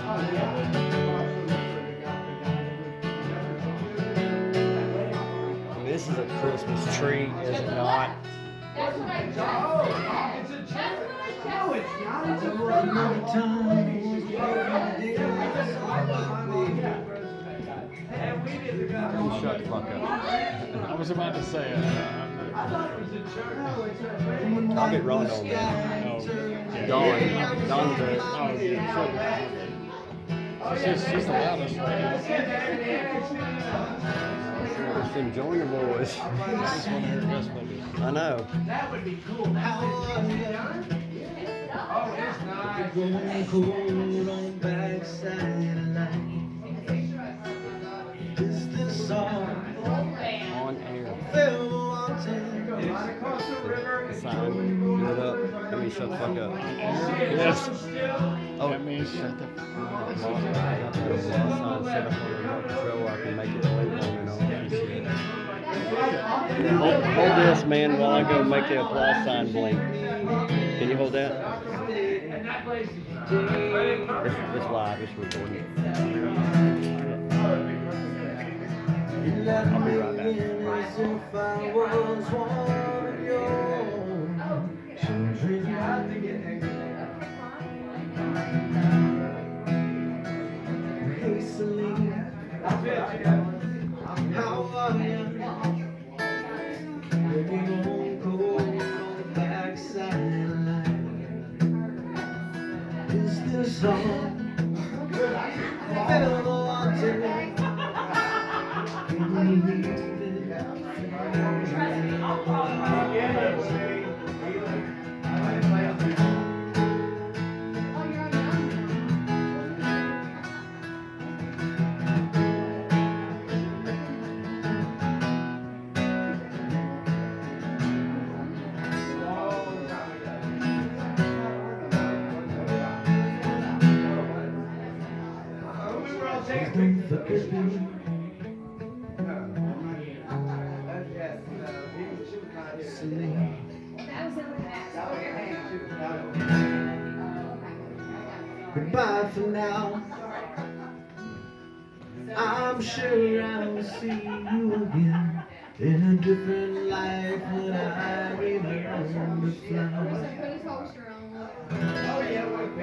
This is a Christmas tree, is it not? That's what I said. It's a joke. No, it's not. It's a Shut the fuck up. I was about to say it. I thought it was a church. I'll get Ron on that. Oh, yeah. Don does. Oh, yeah. She's the loudest right now. Just enjoying the boys. I just want to hear Gus play. I know. That would be cool. Oh, it's nice. Going cold on backside of life. Is this song On air. fell wanting? Right across the river. Sign. Give it up. I mean, shut the fuck up. Yes. Oh, That means shut the fuck up. I got that sign set up on the show where I can make it play long and all and shit. Hold this, man, while I go make the apply sign blink. Can you hold that? It's live. It's recording. I'll be right back. If I was one of your children, hastily, how are you? Living on cold on the backside of life. Is this all? Feel the wanting. Don't forget me. Goodbye for now. I'm sure I'll see you again in a different life when I remember the flower.